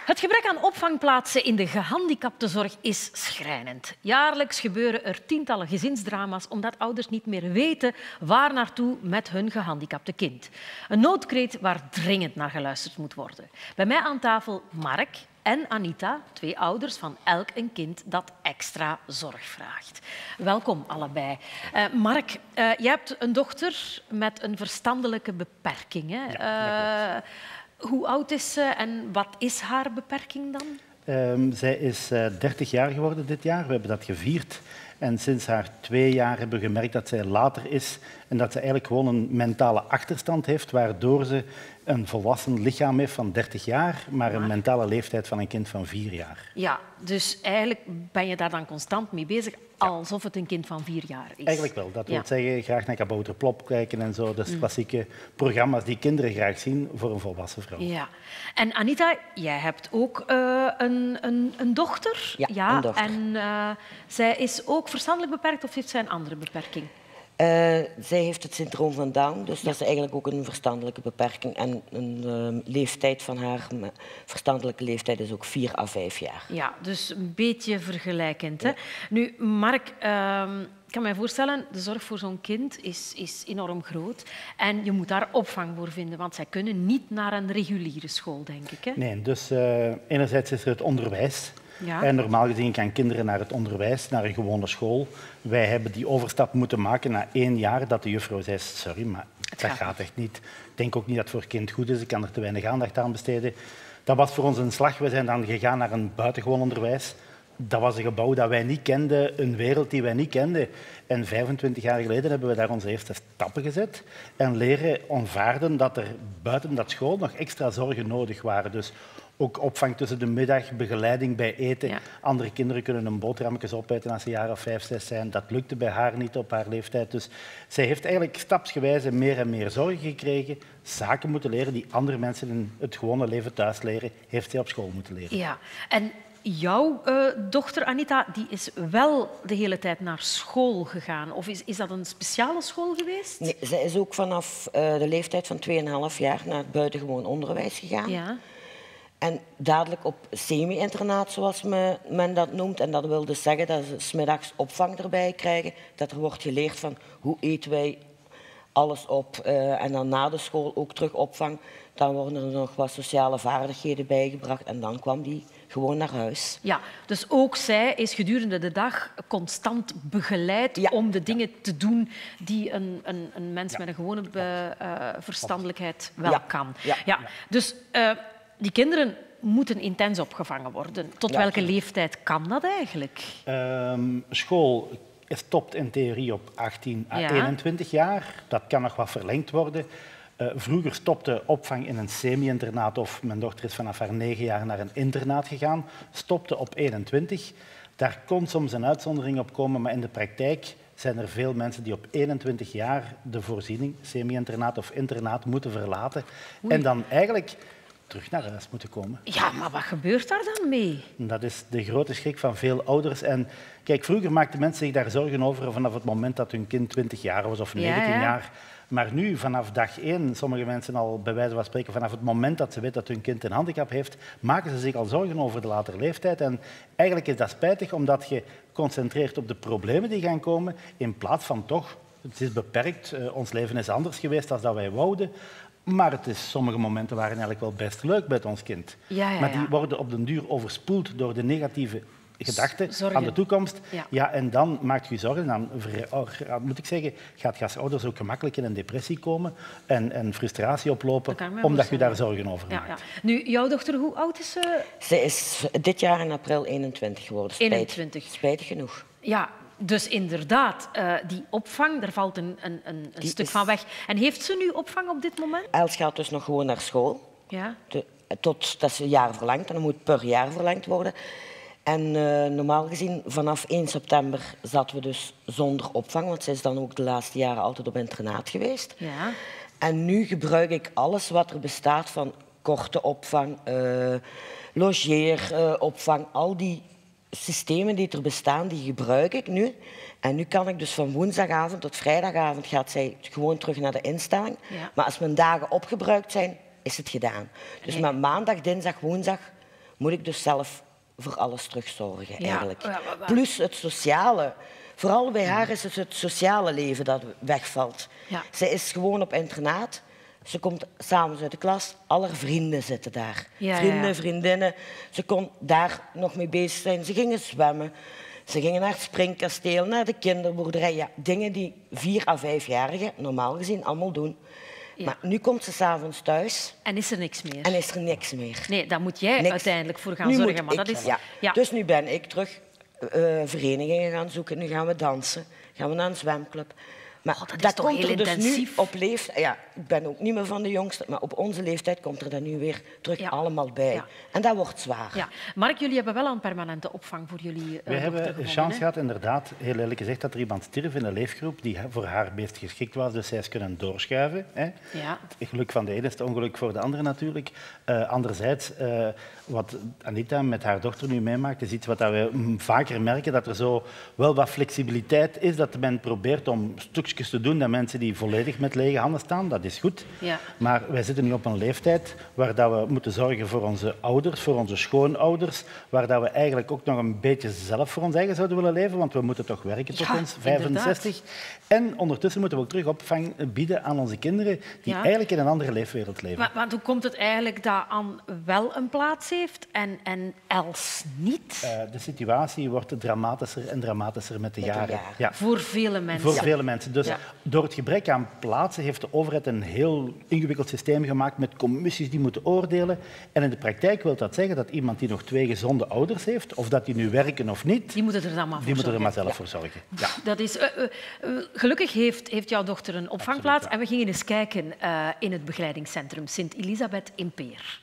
Het gebrek aan opvangplaatsen in de gehandicaptenzorg is schrijnend. Jaarlijks gebeuren er tientallen gezinsdrama's omdat ouders niet meer weten waar naartoe met hun gehandicapte kind. Een noodkreet waar dringend naar geluisterd moet worden. Bij mij aan tafel Mark en Anita, twee ouders van elk een kind dat extra zorg vraagt. Welkom allebei. Mark, jij hebt een dochter met een verstandelijke beperking. Hè? Ja, hoe oud is ze en wat is haar beperking dan? Zij is 30 jaar geworden dit jaar. We hebben dat gevierd. En sinds haar 2 jaar hebben we gemerkt dat zij later is en dat ze eigenlijk gewoon een mentale achterstand heeft, waardoor ze een volwassen lichaam heeft van 30 jaar, maar een mentale leeftijd van een kind van 4 jaar. Ja, dus eigenlijk ben je daar dan constant mee bezig, alsof het een kind van 4 jaar is. Eigenlijk wel. Dat wil zeggen, graag naar Kabouter Plop kijken en zo. Dus klassieke programma's die kinderen graag zien voor een volwassen vrouw. Ja. En Anita, jij hebt ook een dochter. Ja, een dochter. En zij is ook verstandelijk beperkt of heeft zij een andere beperking? Zij heeft het syndroom van Down, dus dat is eigenlijk ook een verstandelijke beperking. En een leeftijd van haar verstandelijke leeftijd is ook 4 à 5 jaar. Ja, dus een beetje vergelijkend. Hè? Nu, Mark, ik kan mij voorstellen, de zorg voor zo'n kind is enorm groot. En je moet daar opvang voor vinden, want zij kunnen niet naar een reguliere school, denk ik. Hè? Nee, dus enerzijds is er het onderwijs. Ja. En normaal gezien gaan kinderen naar het onderwijs, naar een gewone school. Wij hebben die overstap moeten maken na 1 jaar dat de juffrouw zei, sorry, maar dat gaat echt niet. Ik denk ook niet dat het voor het kind goed is, ik kan er te weinig aandacht aan besteden. Dat was voor ons een slag. We zijn dan gegaan naar een buitengewoon onderwijs. Dat was een gebouw dat wij niet kenden, een wereld die wij niet kenden. En 25 jaar geleden hebben we daar onze eerste stappen gezet en leren aanvaarden dat er buiten dat school nog extra zorgen nodig waren. Dus ook opvang tussen de middag, begeleiding bij eten. Ja. Andere kinderen kunnen een boterhammetjes opeten als ze jaar of 5, 6 zijn. Dat lukte bij haar niet op haar leeftijd. Dus zij heeft eigenlijk stapsgewijze meer en meer zorgen gekregen. Zaken moeten leren die andere mensen in het gewone leven thuis leren, heeft zij op school moeten leren. Ja, en jouw dochter Anita die is wel de hele tijd naar school gegaan. Of is dat een speciale school geweest? Nee, zij is ook vanaf de leeftijd van 2,5 jaar naar het buitengewoon onderwijs gegaan. Ja. En dadelijk op semi-internaat, zoals men dat noemt. En dat wil dus zeggen dat ze 's middags opvang erbij krijgen. Dat er wordt geleerd van hoe eten wij alles op. En dan na de school ook terug opvang. Dan worden er nog wat sociale vaardigheden bijgebracht. En dan kwam die gewoon naar huis. Ja, dus ook zij is gedurende de dag constant begeleid om de dingen te doen die een mens met een gewone verstandelijkheid wel kan. Ja. Dus die kinderen moeten intens opgevangen worden. Tot welke leeftijd kan dat eigenlijk? School stopt in theorie op 18 à 21 jaar. Dat kan nog wat verlengd worden. Vroeger stopte opvang in een semi-internaat of mijn dochter is vanaf haar 9 jaar naar een internaat gegaan. Stopte op 21. Daar kon soms een uitzondering op komen, maar in de praktijk zijn er veel mensen die op 21 jaar de voorziening, semi-internaat of internaat, moeten verlaten. En dan eigenlijk terug naar huis moeten komen. Ja, maar wat gebeurt daar dan mee? Dat is de grote schrik van veel ouders. En kijk, vroeger maakten mensen zich daar zorgen over vanaf het moment dat hun kind 20 jaar was of 19 jaar. Maar nu, vanaf dag 1, sommige mensen al bij wijze van spreken, vanaf het moment dat ze weten dat hun kind een handicap heeft, maken ze zich al zorgen over de latere leeftijd. En eigenlijk is dat spijtig, omdat je concentreert op de problemen die gaan komen, in plaats van toch, het is beperkt, ons leven is anders geweest dan dat wij wouden. Maar het is, sommige momenten waren eigenlijk wel best leuk met ons kind. Maar die worden op den duur overspoeld door de negatieve gedachten aan de toekomst. Ja, en dan maakt je zorgen. Dan moet ik zeggen, gaat je als ouders ook gemakkelijk in een depressie komen en frustratie oplopen, omdat je daar zorgen over maakt. Ja. Nu, jouw dochter, hoe oud is ze? Ze is dit jaar in april 21 geworden. 21. Spijtig genoeg. Ja. Dus inderdaad, die opvang, daar valt een stuk van weg. En heeft ze nu opvang op dit moment? Els gaat dus nog gewoon naar school. Ja. Tot dat ze een jaar verlengt. En dan moet per jaar verlengd worden. En normaal gezien, vanaf 1 september zaten we dus zonder opvang. Want ze is dan ook de laatste jaren altijd op internaat geweest. Ja. En nu gebruik ik alles wat er bestaat van korte opvang, logeeropvang, al die systemen die er bestaan, die gebruik ik nu. En nu kan ik dus van woensdagavond tot vrijdagavond gaat zij gewoon terug naar de instelling. Maar als mijn dagen opgebruikt zijn, is het gedaan. Dus met maandag, dinsdag, woensdag moet ik dus zelf voor alles terugzorgen, eigenlijk. Plus het sociale. Vooral bij haar is het sociale leven dat wegvalt. Ja. Zij is gewoon op internaat. Ze komt s'avonds uit de klas. Alle vrienden zitten daar. Vrienden, vriendinnen. Ze kon daar nog mee bezig zijn. Ze gingen zwemmen. Ze gingen naar het springkasteel, naar de kinderboerderij. Ja, dingen die 4 à 5-jarigen normaal gezien allemaal doen. Ja. Maar nu komt ze 's avonds thuis. En is er niks meer. En is er niks meer. Nee, daar moet jij uiteindelijk voor gaan zorgen. Maar dat is... Dus nu ben ik terug verenigingen gaan zoeken. Nu gaan we dansen. Gaan we naar een zwemclub. Maar dat komt er dus intensief. nu op leeftijd... Ja, ik ben ook niet meer van de jongste, maar op onze leeftijd komt er dan nu weer terug allemaal bij. Ja. En dat wordt zwaar. Ja. Mark, jullie hebben wel een permanente opvang voor jullie We hebben de chance gehad, inderdaad, heel eerlijk gezegd, dat er iemand stierf in een leefgroep die voor haar meest geschikt was. Dus zij is kunnen doorschuiven. Hè. Ja. Het geluk van de ene is het ongeluk voor de andere natuurlijk. Anderzijds, wat Anita met haar dochter nu meemaakt, is iets wat we vaker merken, dat er zo wel wat flexibiliteit is, dat men probeert om stukjes te doen dat mensen die volledig met lege handen staan, dat is goed. Ja. Maar wij zitten nu op een leeftijd waar dat we moeten zorgen voor onze ouders, voor onze schoonouders, waar dat we eigenlijk ook nog een beetje zelf voor ons eigen zouden willen leven, want we moeten toch werken tot ons 65. Inderdaad. En ondertussen moeten we ook terug opvang bieden aan onze kinderen die eigenlijk in een andere leefwereld leven. Maar hoe komt het eigenlijk dat Anne wel een plaats heeft en Els niet? De situatie wordt dramatischer en dramatischer met de jaren. Ja. Voor vele mensen. Voor vele mensen. Dus door het gebrek aan plaatsen heeft de overheid een heel ingewikkeld systeem gemaakt met commissies die moeten oordelen. En in de praktijk wil dat zeggen dat iemand die nog 2 gezonde ouders heeft, of dat die nu werken of niet, die moeten er dan maar voor die moeten er maar zelf voor zorgen. Ja. Dat is, gelukkig heeft jouw dochter een opvangplaats. Absoluut, en we gingen eens kijken in het begeleidingscentrum Sint-Elisabeth in Peer.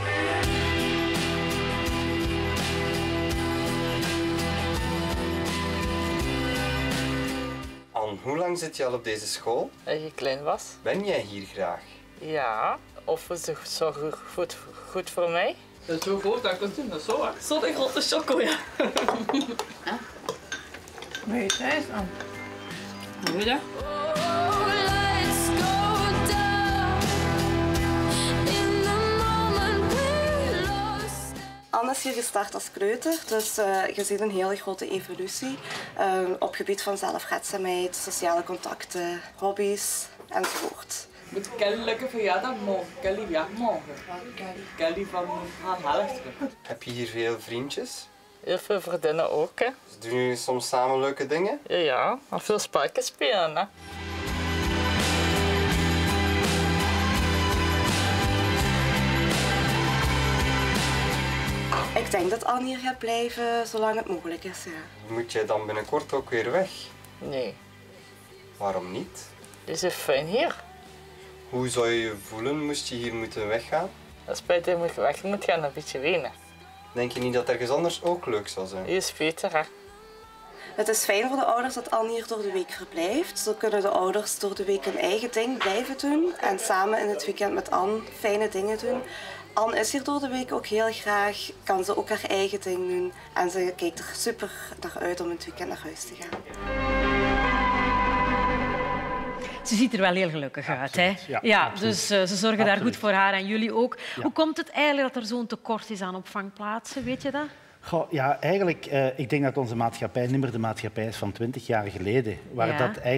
Hoe lang zit je al op deze school? Als je klein was. Ben jij hier graag? Ja, of is het zo goed voor mij? Dat is zo groot dat ik dat doen, dat is zo hè. Zo'n grote choco, ja. Maar je thuis aan. Hoe doe je dat? Anne is hier gestart als kleuter, dus je ziet een hele grote evolutie op gebied van zelfredzaamheid, sociale contacten, hobby's enzovoort. Moet Kelly lekker verjaardag morgen? Kelly, ja, morgen. Kelly van haar helft. Heb je hier veel vriendjes? Heel veel vriendinnen ook, hè. Dus doen jullie soms samen leuke dingen? Ja, en veel spelletjes spelen, hè. Ik denk dat Anne hier gaat blijven zolang het mogelijk is, ja. Moet jij dan binnenkort ook weer weg? Nee. Waarom niet? Het is fijn hier. Hoe zou je je voelen moest je hier moeten weggaan? Als bij de weg moet gaan, een beetje wenen. Denk je niet dat ergens anders ook leuk zal zijn? Hier is beter, hè. Het is fijn voor de ouders dat Anne hier door de week verblijft. Zo kunnen de ouders door de week hun eigen ding blijven doen en samen in het weekend met Anne fijne dingen doen. Anne is hier door de week ook heel graag, kan ze ook haar eigen ding doen en ze kijkt er super naar uit om in het weekend naar huis te gaan. Ze ziet er wel heel gelukkig uit. Hè? Ja, dus ze zorgen daar goed voor haar en jullie ook. Ja. Hoe komt het eigenlijk dat er zo'n tekort is aan opvangplaatsen? Weet je dat? Goh, ja, eigenlijk, ik denk dat onze maatschappij niet meer de maatschappij is van 20 jaar geleden. Waar,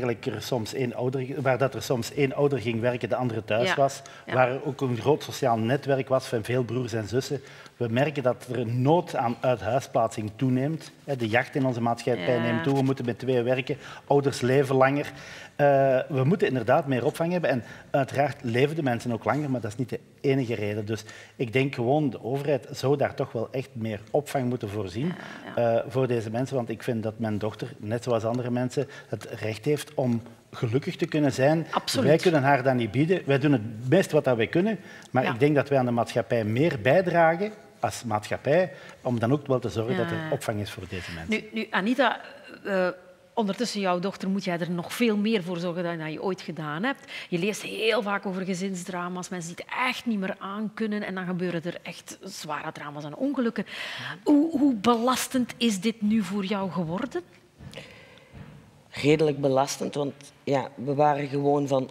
dat er soms één ouder ging werken, de andere thuis was. Ja. Waar er ook een groot sociaal netwerk was van veel broers en zussen. We merken dat er een nood aan uithuisplaatsing toeneemt. De jacht in onze maatschappij neemt toe. We moeten met 2 werken. Ouders leven langer. We moeten inderdaad meer opvang hebben. En uiteraard leven de mensen ook langer, maar dat is niet de enige reden. Dus ik denk gewoon, de overheid zou daar toch wel echt meer opvang moeten voorzien voor deze mensen. Want ik vind dat mijn dochter, net zoals andere mensen, het recht heeft om gelukkig te kunnen zijn. Absoluut. Wij kunnen haar dat niet bieden. Wij doen het best wat wij kunnen. Maar ik denk dat wij aan de maatschappij meer bijdragen als maatschappij, om dan ook wel te zorgen dat er opvang is voor deze mensen. Nu Anita, ondertussen jouw dochter moet jij er nog veel meer voor zorgen dan je ooit gedaan hebt. Je leest heel vaak over gezinsdrama's, mensen die het echt niet meer aankunnen en dan gebeuren er echt zware drama's en ongelukken. Hoe belastend is dit nu voor jou geworden? Redelijk belastend, want we waren gewoon van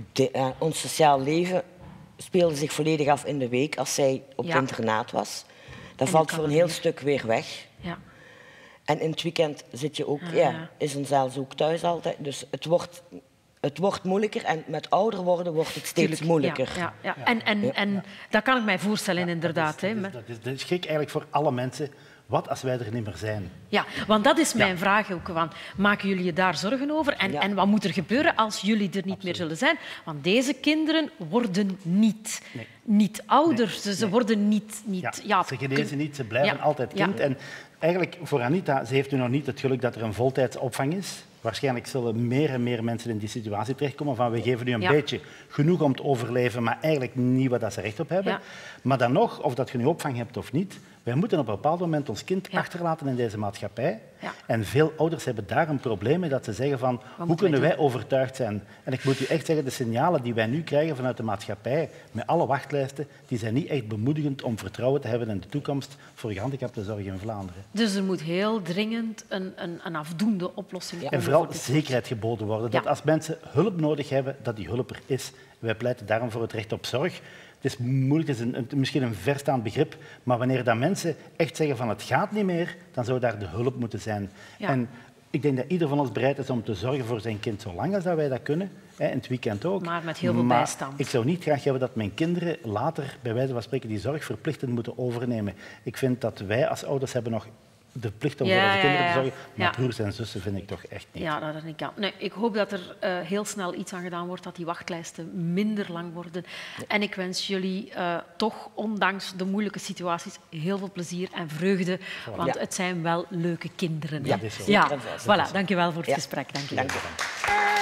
ons sociaal leven speelde zich volledig af in de week als zij op het internaat was. Dat valt voor een heel stuk weer weg. Ja. En in het weekend zit je ook, is een zelfs ook thuis altijd. Dus het wordt moeilijker en met ouder worden wordt het steeds moeilijker. Ja. En dat kan ik mij voorstellen, inderdaad. Dat is schrik eigenlijk voor alle mensen. Wat als wij er niet meer zijn? Ja, want dat is mijn vraag ook. Want maken jullie je daar zorgen over? En wat moet er gebeuren als jullie er niet meer zullen zijn? Want deze kinderen worden niet ouder. Ze worden niet... Ze genezen niet, ze blijven altijd kind. En eigenlijk voor Anita, ze heeft nu nog niet het geluk dat er een voltijdsopvang is. Waarschijnlijk zullen meer en meer mensen in die situatie terechtkomen van we geven nu een beetje genoeg om te overleven, maar eigenlijk niet wat ze recht op hebben. Ja. Maar dan nog, of dat je nu opvang hebt of niet, wij moeten op een bepaald moment ons kind achterlaten in deze maatschappij. Ja. En veel ouders hebben daar een probleem mee, dat ze zeggen van hoe kunnen wij overtuigd zijn? En ik moet u echt zeggen, de signalen die wij nu krijgen vanuit de maatschappij, met alle wachtlijsten, die zijn niet echt bemoedigend om vertrouwen te hebben in de toekomst voor gehandicaptenzorg in Vlaanderen. Dus er moet heel dringend een afdoende oplossing komen. En vooral zekerheid geboden worden. Dat als mensen hulp nodig hebben, dat die hulp er is. Wij pleiten daarom voor het recht op zorg. Het is moeilijk, het is misschien een verstaand begrip, maar wanneer dat mensen echt zeggen van het gaat niet meer, dan zou daar de hulp moeten zijn. Ja. En ik denk dat ieder van ons bereid is om te zorgen voor zijn kind zolang als dat wij dat kunnen. In het weekend ook. Maar met heel veel bijstand. Ik zou niet graag hebben dat mijn kinderen later, bij wijze van spreken, die zorg verplichtend moeten overnemen. Ik vind dat wij als ouders hebben nog de plicht om voor onze kinderen te zorgen. Maar broers en zussen vind ik toch echt niet. Ja, dat ik kan. Nee, ik hoop dat er heel snel iets aan gedaan wordt, dat die wachtlijsten minder lang worden. Ja. En ik wens jullie toch, ondanks de moeilijke situaties, heel veel plezier en vreugde. Want het zijn wel leuke kinderen. Ja, Voilà, dank je wel voor het gesprek. Dank je wel.